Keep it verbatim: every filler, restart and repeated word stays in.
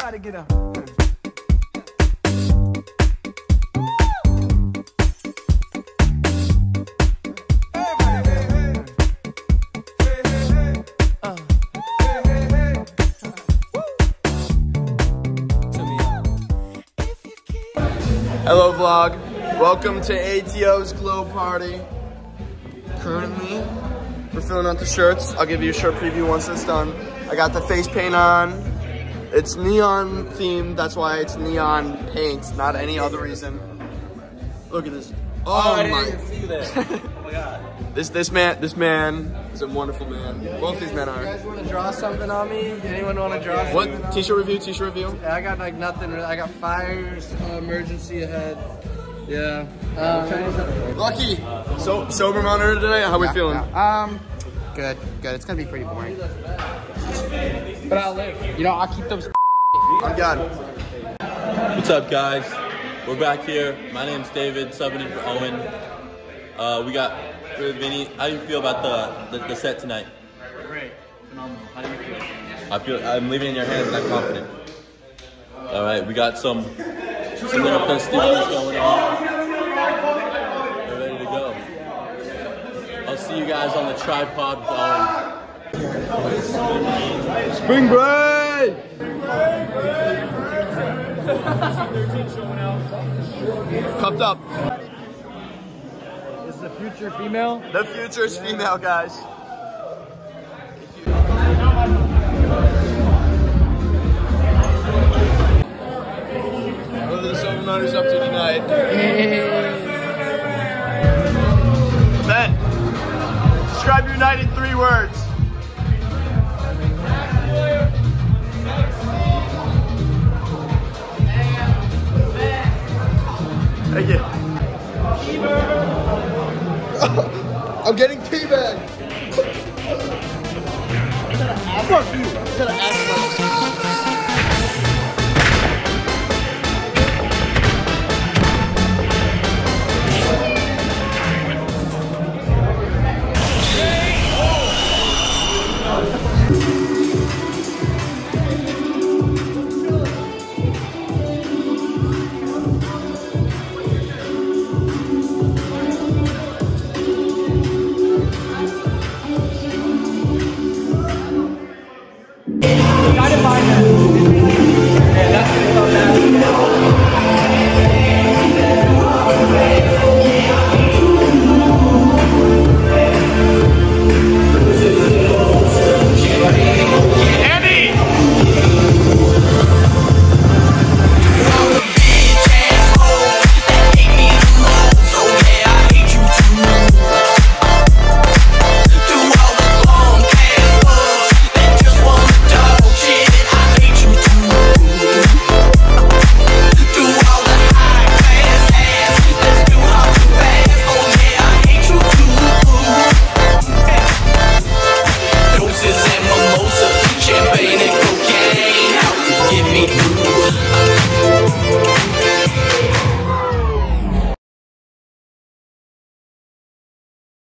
Everybody get up. Hello vlog, welcome to A T O's Glow Party. Currently, we're filling out the shirts. I'll give you a shirt preview once it's done. I got the face paint on. It's neon themed, that's why it's neon paint, not any other reason. Look at this. Oh, oh I my. didn't see that. Oh my god. This this man this man is a wonderful man. Both these men You are. guys want to draw something on me? Anyone want to draw something What? on T-shirt review, t-shirt review? me? I got like nothing. I got fires, uh, emergency ahead. Yeah. Um, Lucky. So sober monitor today. How we Yeah, feeling? yeah. Um, good, good. It's gonna be pretty boring. But I'll live. You know, I'll keep those. I'm done. What's up, guys? We're back here. My name's David, subbing in for Owen. Uh, we got Vinny. How do you feel about the, the, the set tonight? Great, phenomenal. How do you feel? I feel I'm leaving it in your hands and I'm confident. All right, we got some some little festivities going on. We're ready to go. I'll see you guys on the tripod with Owen. Spring break! Cupped up. is the future female? The future's female, guys. What are the Silver Miners up to tonight? Ben, describe your night in three words. Thank you. I'm getting teabagged. Fuck you. Should have asked